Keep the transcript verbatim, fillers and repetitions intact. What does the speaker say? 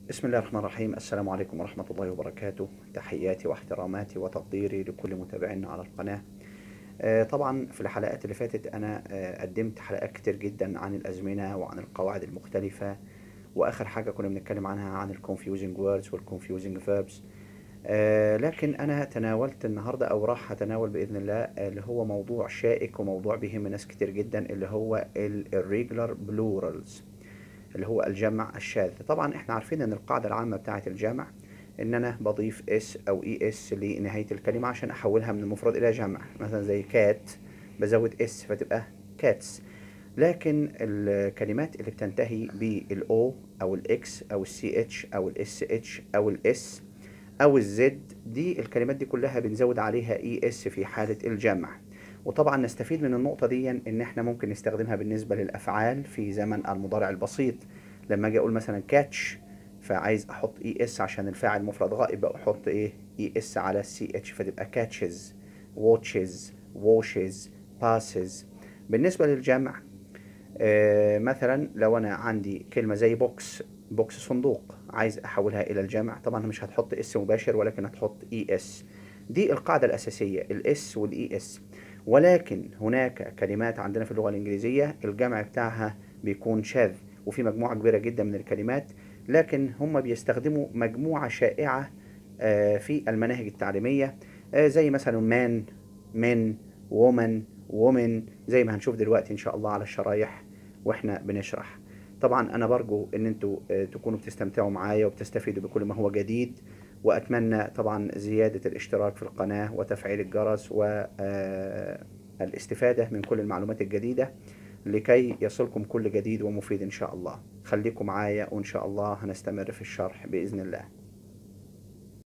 بسم الله الرحمن الرحيم. السلام عليكم ورحمة الله وبركاته. تحياتي واحتراماتي وتقديري لكل متابعينا على القناة. آه، طبعا في الحلقات اللي فاتت أنا آه، قدمت حلقات كتير جدا عن الأزمنة وعن القواعد المختلفة، وآخر حاجة كنا بنتكلم عنها عن ال confusing words وال confusing verbs. آه، لكن أنا تناولت النهاردة أو راح أتناول بإذن الله آه، اللي هو موضوع شائك وموضوع بيهم ناس كتير جدا، اللي هو ال irregular plurals، اللي هو الجمع الشاذ. طبعا احنا عارفين ان القاعدة العامة بتاعة الجمع ان انا بضيف اس او اي اس لنهاية الكلمة عشان احولها من المفرد الى جمع، مثلا زي كات بزود اس فتبقى كاتس. لكن الكلمات اللي بتنتهي بالاو او الاكس او السي اتش او الاس اتش او الاس او الزد، دي الكلمات دي كلها بنزود عليها اي اس في حالة الجمع. وطبعا نستفيد من النقطة دي ان احنا ممكن نستخدمها بالنسبة للافعال في زمن المضارع البسيط. لما اجي اقول مثلا كاتش، فعايز احط اي اس عشان الفاعل مفرد غائب، احط ايه اي اس على السي اتش فتبقى كاتشز، واتشز، واشز، باسز. بالنسبة للجمع، آه، مثلا لو انا عندي كلمة زي بوكس، بوكس صندوق، عايز احولها الى الجمع، طبعا مش هتحط اس مباشر ولكن هتحط اي اس. دي القاعدة الاساسية، الاس والاي اس. ولكن هناك كلمات عندنا في اللغة الانجليزية الجمع بتاعها بيكون شاذ، وفي مجموعة كبيرة جدا من الكلمات، لكن هم بيستخدموا مجموعة شائعة آه، في المناهج التعليمية، آه، زي مثلا مان، من، وومن، وومن، زي ما هنشوف دلوقتي ان شاء الله على الشرايح واحنا بنشرح. طبعا انا برجو ان انتوا آه، تكونوا بتستمتعوا معايا وبتستفيدوا بكل ما هو جديد، واتمنى طبعا زيادة الاشتراك في القناة وتفعيل الجرس والاستفادة من كل المعلومات الجديدة لكي يصلكم كل جديد ومفيد ان شاء الله. خليكم معايا وان شاء الله هنستمر في الشرح باذن الله.